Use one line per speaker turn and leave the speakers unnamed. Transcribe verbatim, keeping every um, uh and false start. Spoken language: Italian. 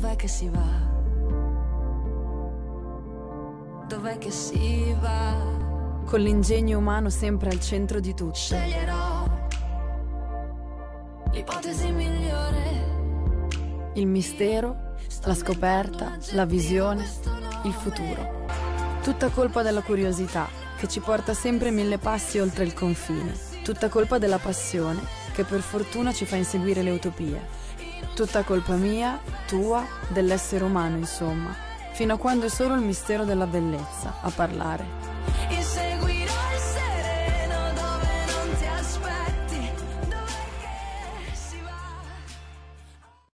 dov'è che si va? Dov'è che si va?
Con l'ingegno umano sempre al centro di tutto.
Sceglierò l'ipotesi migliore.
Il mistero, la scoperta, la visione, il futuro. Tutta colpa della curiosità, che ci porta sempre mille passi oltre il confine. Tutta colpa della passione, che per fortuna ci fa inseguire le utopie. Tutta colpa mia, tua, dell'essere umano, insomma, fino a quando è solo il mistero della bellezza a parlare.